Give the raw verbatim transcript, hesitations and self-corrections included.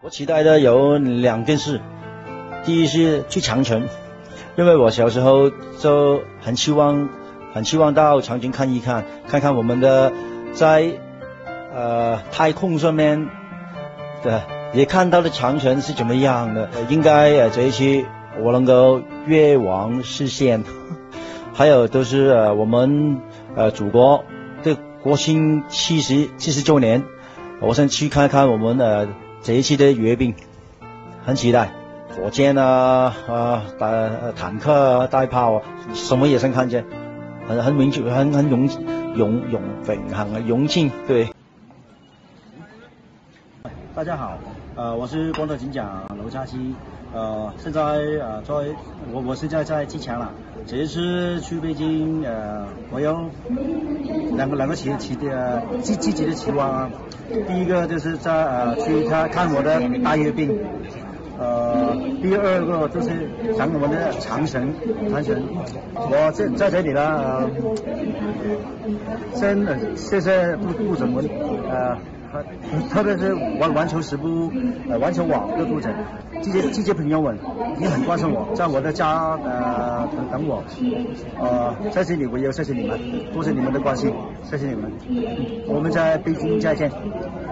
我期待的有两件事，第一是去长城，因为我小时候就很希望很希望到长城看一看，看看我们的在呃太空上面的也看到的长城是怎么样的。呃、应该呃这一期我能够愿望实现。还有都是呃我们呃祖国的国庆七十七十周年，我想去看看我们呃这一期的阅兵，很期待。火箭啊啊大、呃、坦克大炮啊，什么也想看见，很很荣很很荣荣荣荣幸啊荣幸。对。 大家好，呃，我是光头警长娄佳基，呃，现在呃在我我现在在机场了。这一次去北京，呃，我有两个两个期期的积积极的期望啊。第一个就是在呃去看看我的大阅兵，呃，第二个就是看我们的长城长城。我在在这里呢，呃，先呃谢谢部部长们，呃。特别是环环球时报、呃环球网的读者，这些这些朋友们也很关心我，在我的家呃等等我，呃，谢谢你，我也谢谢你们，多谢你们的关心，谢谢你们，我们在北京再见。